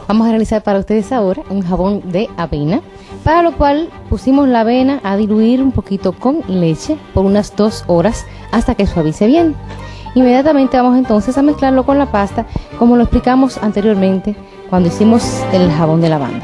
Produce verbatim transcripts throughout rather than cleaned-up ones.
Vamos a realizar para ustedes ahora un jabón de avena, para lo cual pusimos la avena a diluir un poquito con leche por unas dos horas hasta que suavice bien. Inmediatamente vamos entonces a mezclarlo con la pasta, como lo explicamos anteriormente cuando hicimos el jabón de lavanda.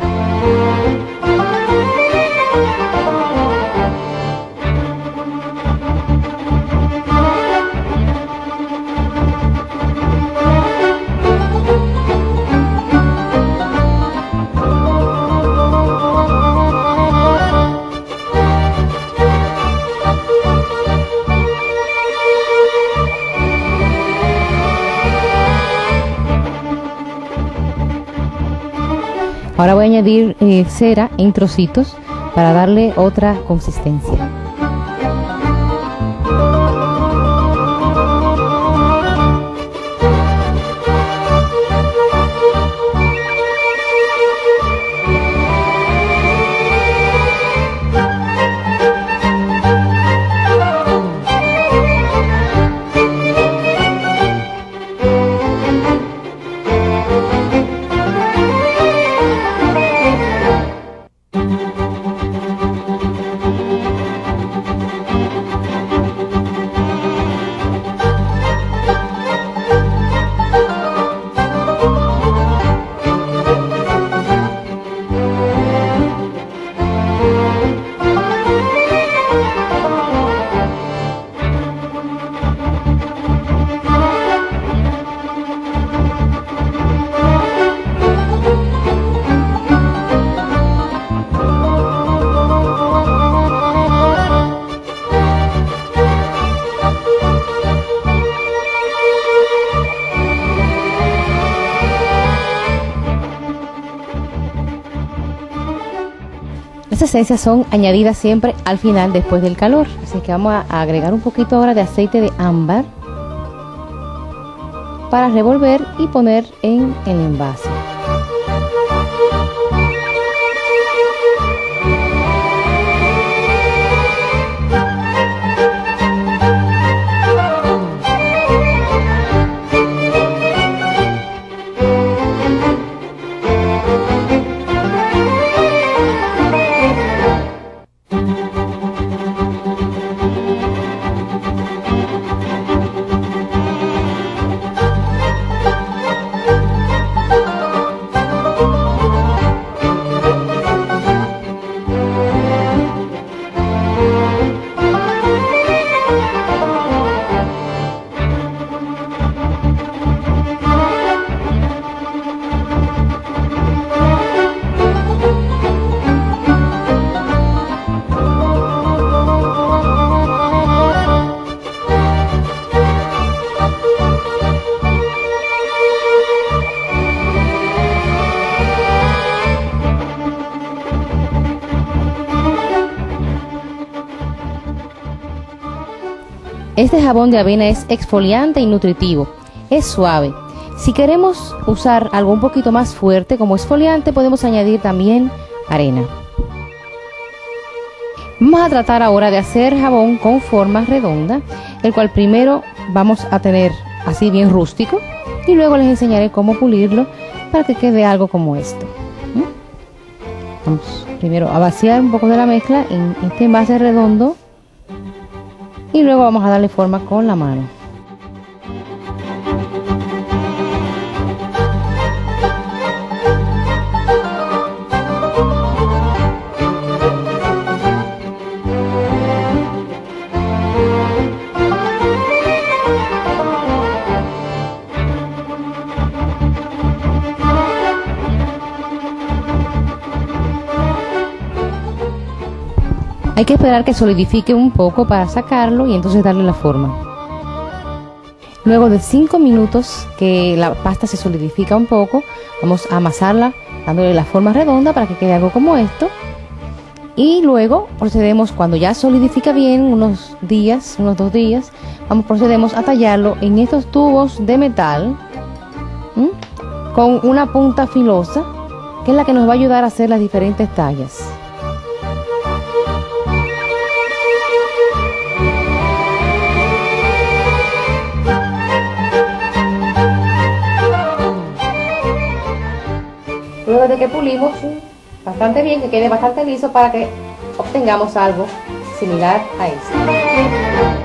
Ahora voy a añadir eh, cera en trocitos para darle otra consistencia. Estas esencias son añadidas siempre al final después del calor, así que vamos a agregar un poquito ahora de aceite de ámbar para revolver y poner en el envase. Este jabón de avena es exfoliante y nutritivo, es suave. Si queremos usar algo un poquito más fuerte como exfoliante, podemos añadir también arena. Vamos a tratar ahora de hacer jabón con forma redonda, el cual primero vamos a tener así bien rústico y luego les enseñaré cómo pulirlo para que quede algo como esto. Vamos primero a vaciar un poco de la mezcla en este envase redondo y luego vamos a darle forma con la mano. Hay que esperar que solidifique un poco para sacarlo y entonces darle la forma. Luego de cinco minutos que la pasta se solidifica un poco, vamos a amasarla dándole la forma redonda para que quede algo como esto. Y luego procedemos, cuando ya solidifica bien, unos días, unos dos días, vamos, procedemos a tallarlo en estos tubos de metal, ¿m? con una punta filosa, que es la que nos va a ayudar a hacer las diferentes tallas. luego de que pulimos bastante bien, que quede bastante liso para que obtengamos algo similar a esto.